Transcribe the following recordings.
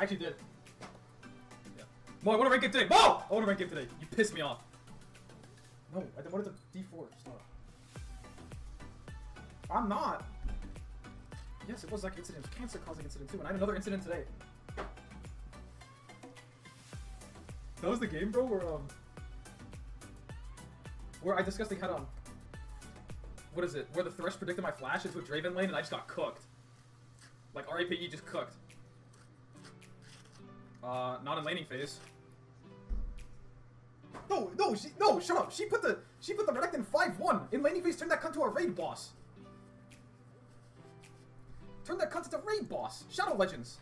I actually did. Yeah. Mo, I want to rank game today. Mo! I want to rank game today. You pissed me off. No, I wanted to D4. Stop. I'm not. Yes, it was like incident. It was cancer-causing incident too, and I had another incident today. That was the game, bro, where I discussed they had what is it? Where the Thresh predicted my flash into a Draven lane, and I just got cooked. Like RAPE just cooked. Not in laning phase. No, shut up. She put the Renekton 5-1 in laning phase. Turned that cunt to a raid boss. Turn that cunt into a raid boss. Shadow Legends.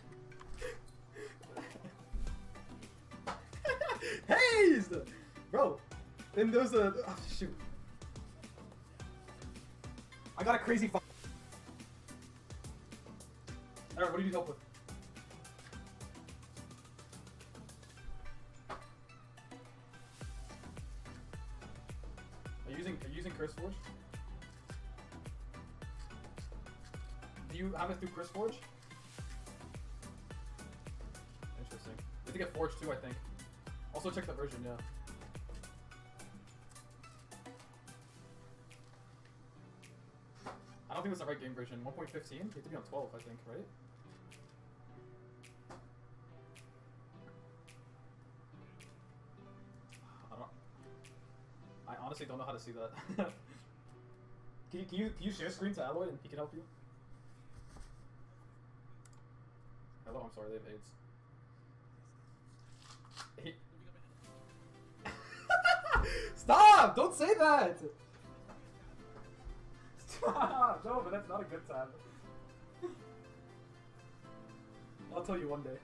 Hey, bro. And there's a shoot. I got a crazy. Alright, what do you need help with? Are you using CurseForge? Do you have it through CurseForge? Interesting. You have to get Forge too, I think. Also check the version, yeah. I don't think that's the right game version. 1.15? You have to be on 12, I think, right? I honestly don't know how to see that. Can you share screen to Alloy and he can help you? Hello, I'm sorry, they have AIDS. Stop! Don't say that! Stop! No, but that's not a good time. I'll tell you one day.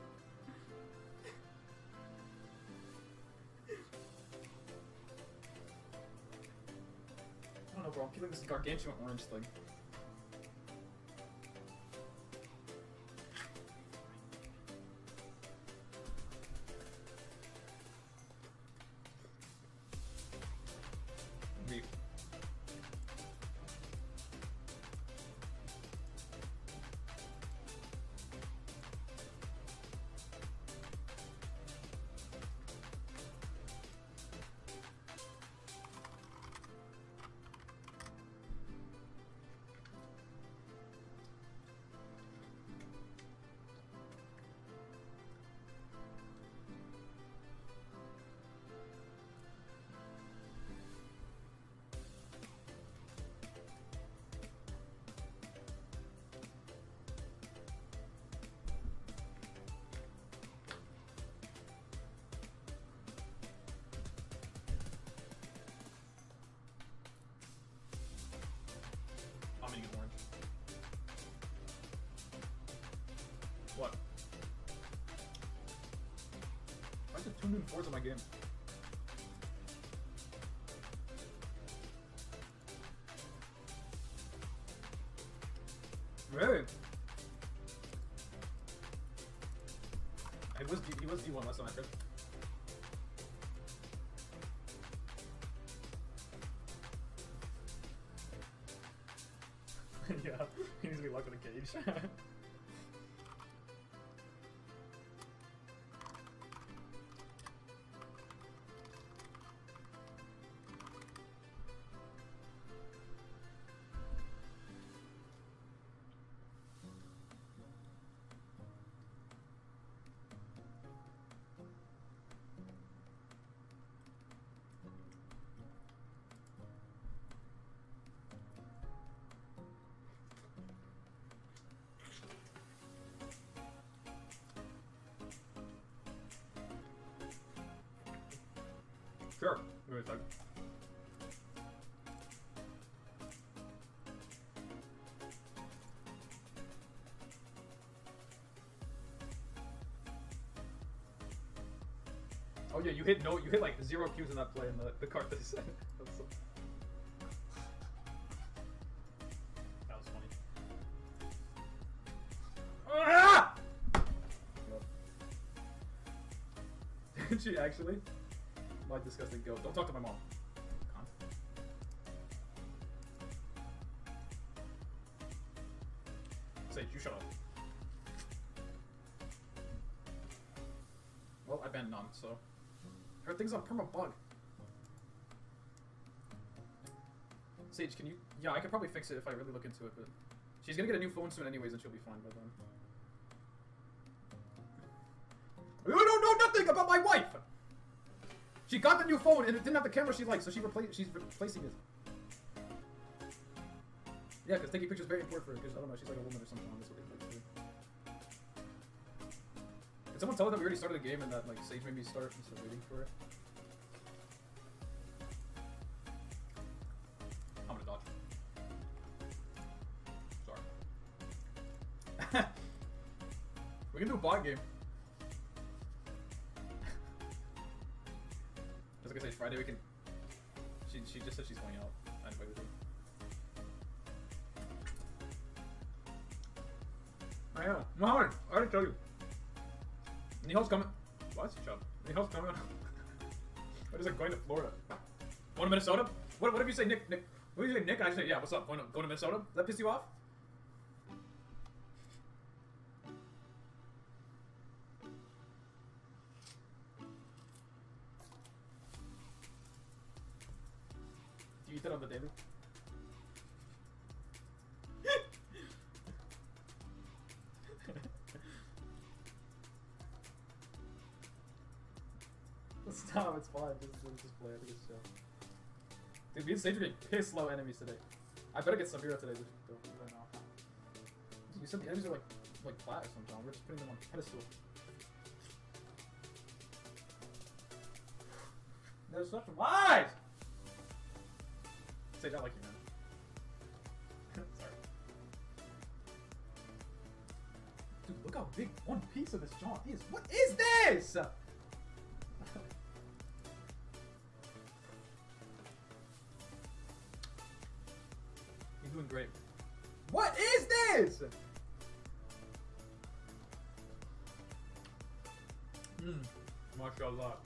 I don't know, bro. I'm feeling this gargantuan orange thing. Me. I'm gonna get orange. What? Why is it 2 noon 4s on my game? Really? He was D1 last time I tripped. Yeah, he needs to be locked in a cage. Sure. Give me a sec. Oh yeah, you hit like 0 Qs in that play in the card that he said. So... That was funny. Ah! Did she actually? My disgusting goat. Don't talk to my mom. Con. Sage, you shut up. Well, I banned none, so... Everything's on perma-bug. Sage, can you... Yeah, I could probably fix it if I really look into it, but... She's gonna get a new phone soon anyways, and she'll be fine by then. You don't know nothing about my wife! She got the new phone, and it didn't have the camera she liked, so she's replacing it. Yeah, because taking pictures is very important for her, because, I don't know, she's like a woman or something on this. Did someone tell her that we already started the game and that, like, Sage made me start instead of waiting for it? I'm gonna dodge. Sorry. We can do a bot game. Just like I said, Friday we can... She just said she's going out. I invited her. I know. Mohammed, I already told you. Nihal's coming. What? Shut up. Nihal's coming. What is it, going to Florida? Going to Minnesota? What if you say Nick? What if you say Nick? I say, yeah, what's up? Going to Minnesota? Does that piss you off? Do you eat that on the daily? Stop, it's fine. Just play. I think it's chill. Dude, me and Sage are getting pissed low enemies today. I better get Samira today, just don't do right now. You said the enemies are like flat or something. We're just putting them on pedestal. There's such lies! Sage, I like you, man. Sorry. Dude, look how big one piece of this jaunt is. What is this? Doing great. What is this? Mashallah.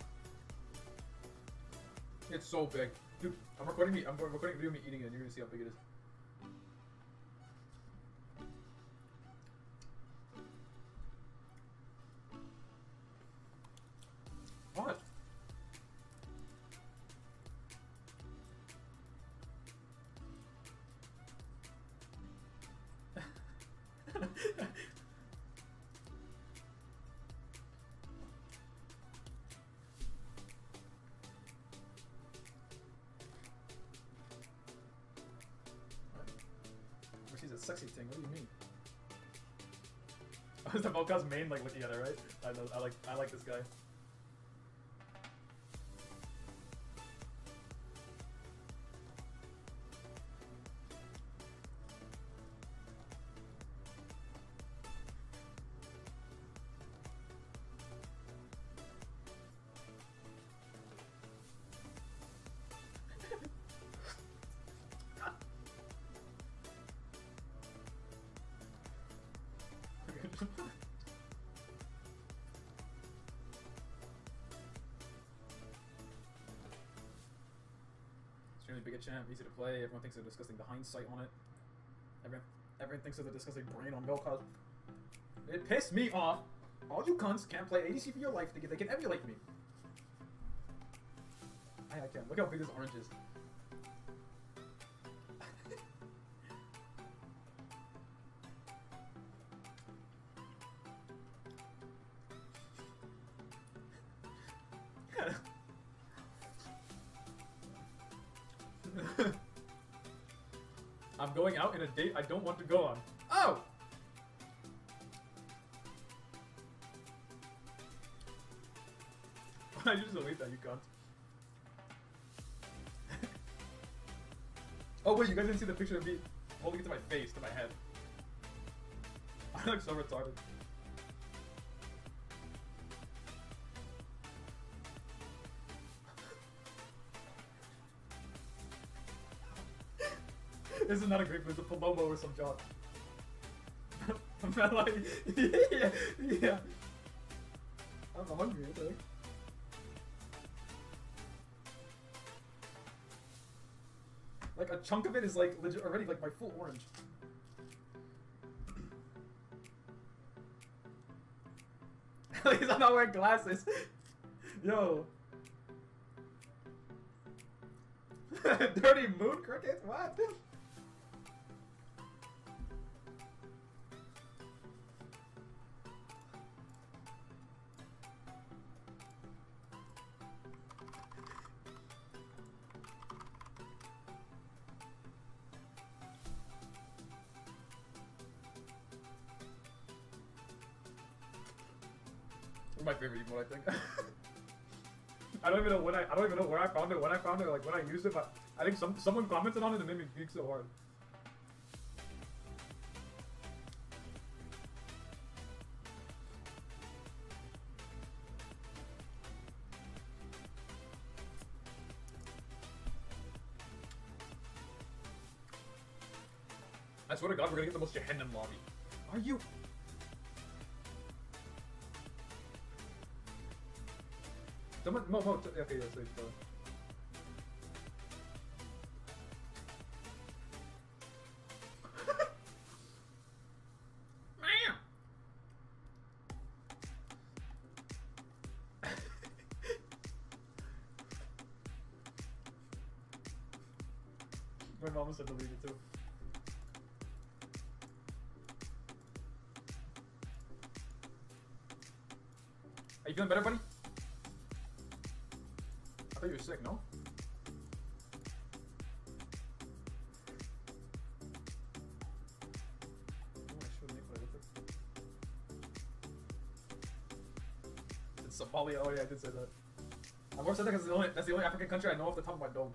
It's so big. Dude, I'm recording a video of me eating it and you're gonna see how big it is. What? She's a sexy thing. What do you mean? Oh, is the Mocha's main like looking at her, right? I know. I like this guy. Extremely big a champ, easy to play. Everyone thinks they're discussing the hindsight on it. Everyone thinks they're discussing brain on Vel'Koz. It pissed me off. All you cunts can't play ADC for your life. They can emulate me. I can. Look how big this orange is. I'm going out in a date I don't want to go on. Oh! I just delete that, you cunt. Oh wait, you guys didn't see the picture of me holding it to my face, to my head. I look so retarded. This is not a grape, it's a Palomo or some job. I'm not like, yeah. I'm hungry, what the heck? Like a chunk of it is like legit already like my full orange. At least I'm not wearing glasses. Yo. Dirty moon crickets? What? My favorite emote, I think. I don't even know when I don't even know where I found it, when I found it, like when I used it, but I think someone commented on it and made me geek so hard. I swear to God, we're gonna get the most Jehannam lobby. Are you? Someone, okay, yeah, safe, bro. My mom said to leave it too. Are you feeling better, buddy? I thought you were sick, no? It's Somalia. Oh yeah, I did say that. I've always said that because that's the only African country I know off the top of my dome.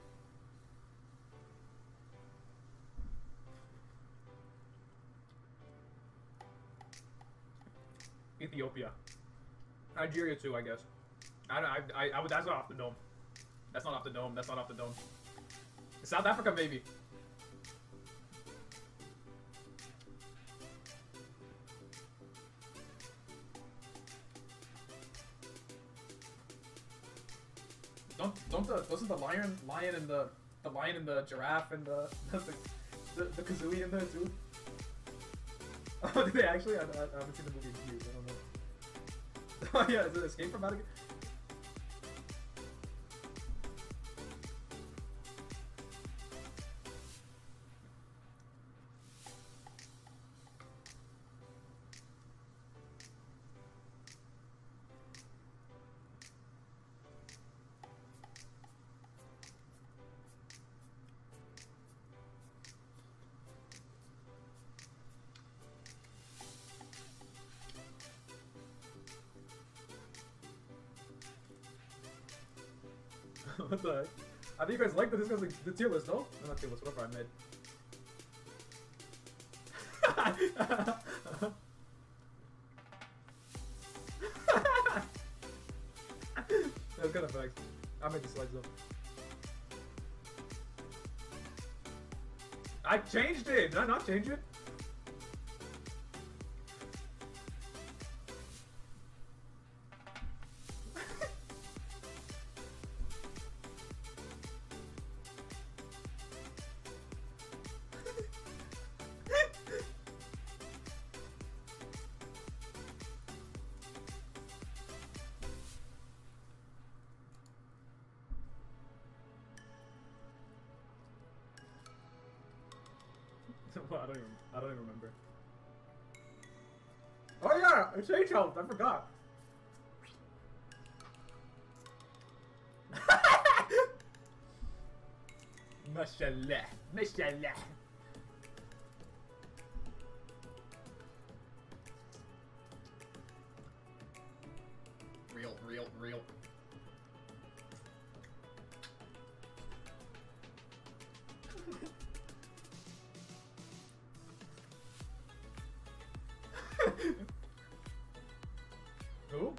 Ethiopia. Nigeria too, I guess. I would. That's not off the dome. That's not off the dome. That's not off the dome. South Africa, maybe. Doesn't the lion and the giraffe and the kazooie in there too? Oh, did they actually? I haven't seen the movie in years. I don't know. Oh yeah, is it Escape from Madagascar? What the heck? I think you guys like that this guy's like the tier list, no? No, not tier list, whatever I made. That's kind of facts. I made the slides though. I changed it! Did I not change it? I don't even remember. Oh yeah, it's H health. I forgot. Mashallah, mashallah. Real. Who?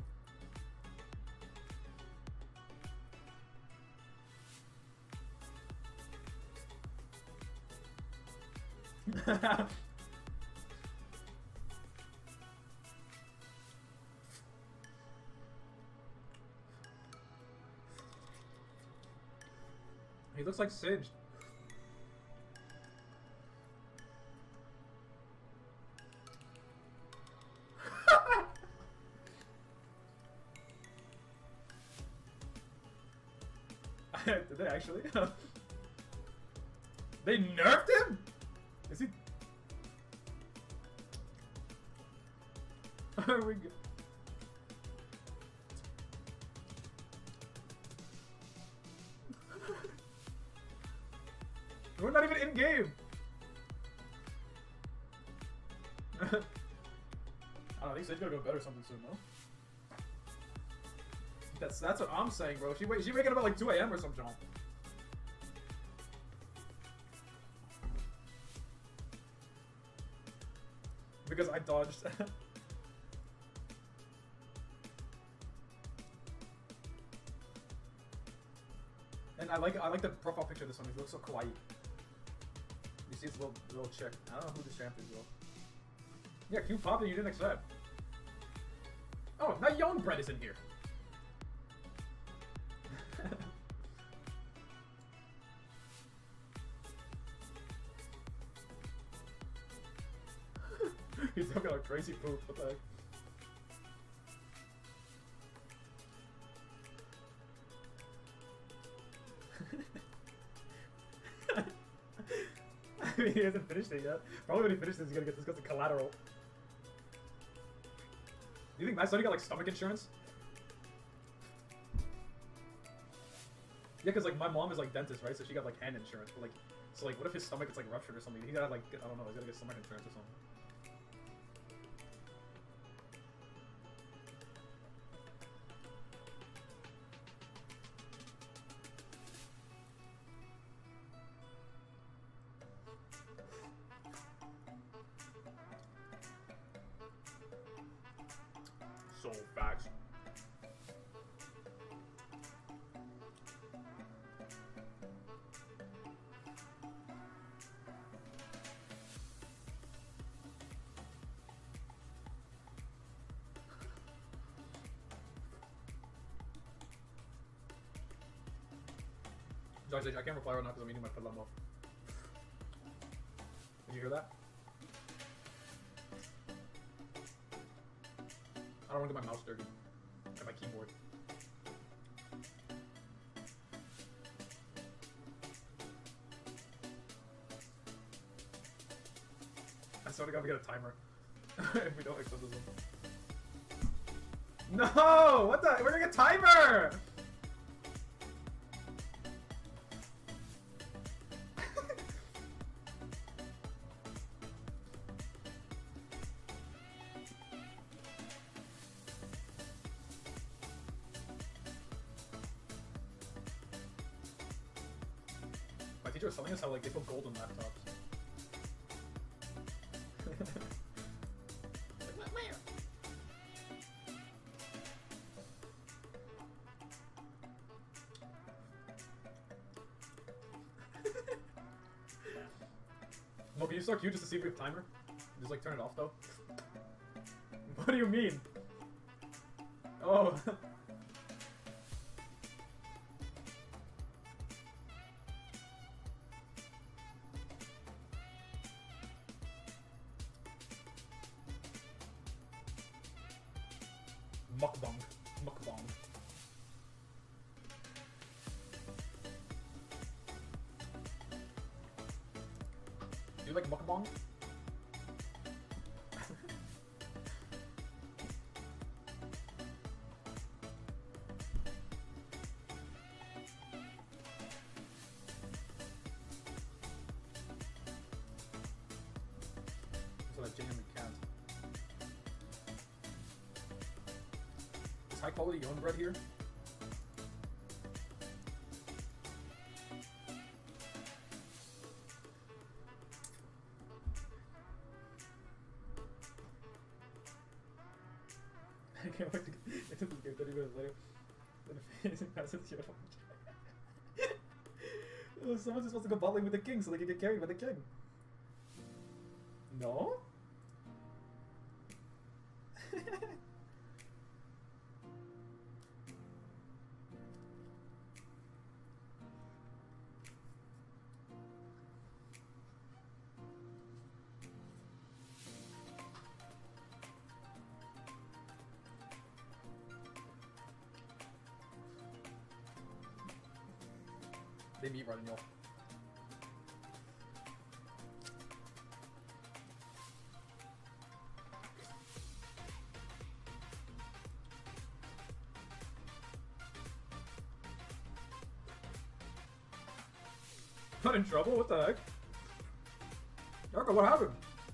He looks like Singed. Did they actually? They nerfed him? Is he? Are we good? We're not even in game. I don't know. They said gonna go bed or something soon, no? That's what I'm saying, bro. She waking up at like 2 a.m. or some junk. Because I dodged. And I like the profile picture of this one. He looks so kawaii. You see this little chick. I don't know who this champ is though. Yeah, Q popped and you didn't accept. Oh, now Young Bread is in here. He's talking about crazy poop. What the heck? I mean, he hasn't finished it yet. Probably when he finishes, he's gonna get discussed collateral. Do you think Matt Sonny got like stomach insurance? Yeah, cause like my mom is like dentist, right? So she got like hand insurance. But like, so like, what if his stomach gets like ruptured or something? He gotta like, I don't know, he's gotta get stomach insurance or something. So facts. Josh, I can't reply right now because I'm eating my palamo. Did you hear that? I don't want to get my mouse dirty. And my keyboard. I swear to God, we get a timer. If we don't accept this one. No! What the? We're getting a timer! My teacher was telling us how like they put gold in laptops. Where? Mo, can you start Q just to see if we have timer? Just like turn it off though. What do you mean? Oh. Mukbang. Mukbang. Do you like mukbang? So I genuinely can't. High quality Young Bread here. I can't wait to get into this game 30 minutes later. Then it passes your someone's just supposed to go bottling with the king so they can get carried by the king. No? They meet right in y'all. Not in trouble? What the heck? Yarko, what happened?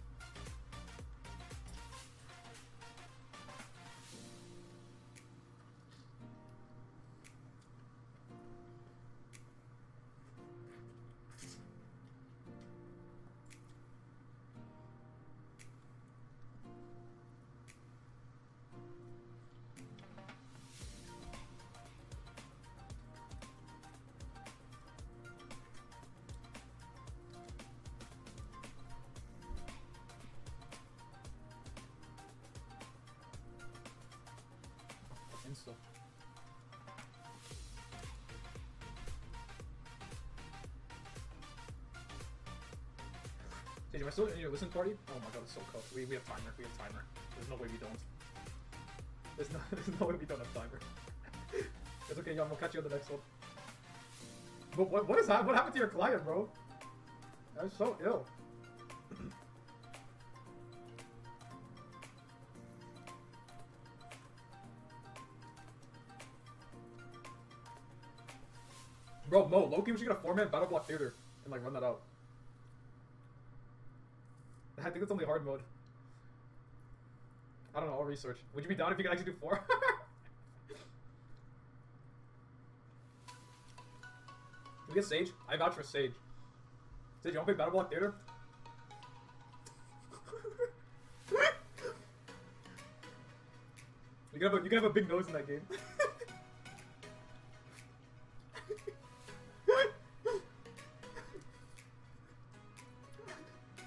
Insta. Sage, am I still in your listen party? Oh my god, it's so close. We have timer. We have timer. There's no way we don't. There's no way we don't have timer. It's okay, Yum. We'll catch you on the next one. But what is that? What happened to your client, bro? That's so ill. Bro, Mo, Loki, we should get a 4-man Battle Block Theater and like run that out. I think it's only hard mode. I don't know, I'll research. Would you be down if you could actually do 4? We get Sage? I vouch for Sage. Sage, you wanna play Battle Block Theater? You can have a big nose in that game.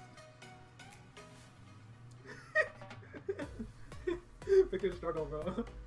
Pick a struggle, bro.